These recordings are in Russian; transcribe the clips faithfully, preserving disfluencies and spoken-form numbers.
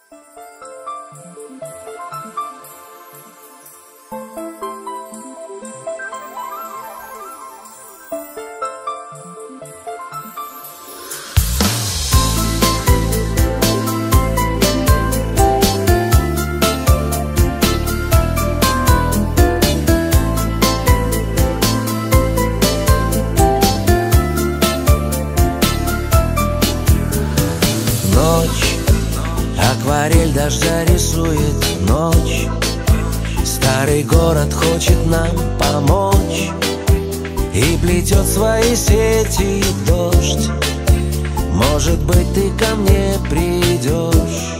Акварель дождя рисует ночь. Старый город хочет нам помочь и плетет свои сети дождь. Может быть, ты ко мне придешь.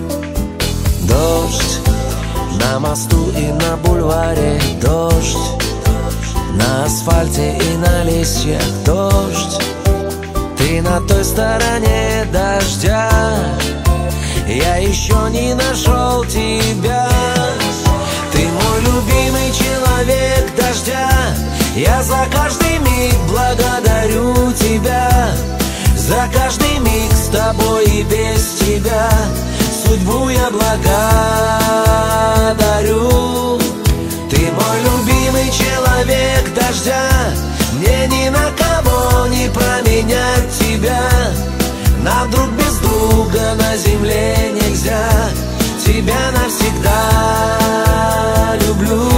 Дождь на мосту и на бульваре, дождь на асфальте и на листьях, дождь. Ты на той стороне дождя, я еще не нашел тебя. Ты мой любимый человек дождя, я за каждый миг благодарю тебя. За каждый миг с тобой и без тебя судьбу я благодарю. Ты мой любимый человек дождя, мне ни на кого не променять тебя. Нам друг без друга на земле нельзя. Тебя навсегда люблю.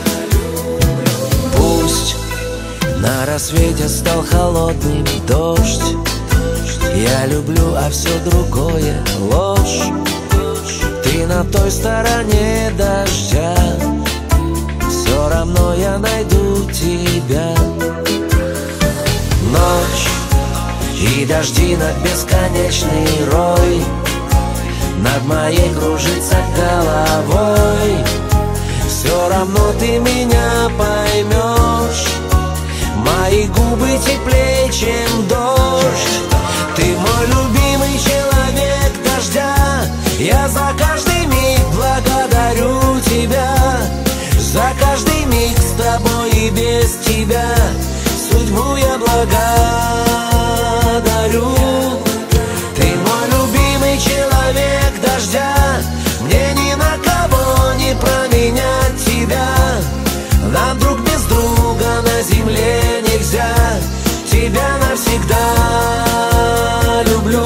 Пусть на рассвете стал холодным дождь, я люблю, а все другое ложь. Ты на той стороне дождя, все равно я найду тебя. Ночь и дожди над бесконечный рой, над моей кружится головой. Все равно ты меня поймешь, мои губы теплее, чем дождь. Ты мой любимый человек дождя, я за каждый миг благодарю тебя. За каждый миг с тобой и без тебя судьбу я благодарю. Ты мой любимый человек дождя, мне ни на кого не променять тебя. Нам друг без друга на земле нельзя. Тебя навсегда люблю.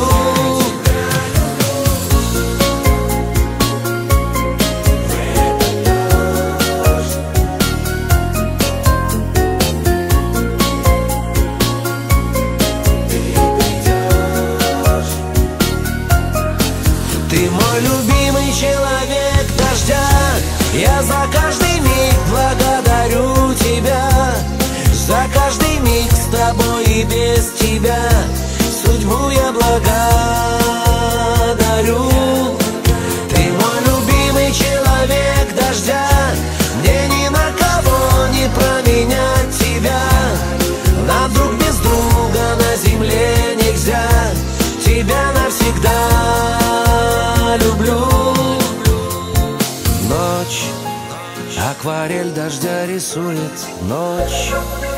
Ты мой любимый человек дождя, я за каждый миг благодарю тебя. За каждый миг с тобой и без тебя судьбу я благодарю. Ты мой любимый человек дождя, мне ни на кого не променять тебя. Нам друг без друга на земле нельзя. Тебя навсегда люблю. Ночь, акварель дождя рисует ночь.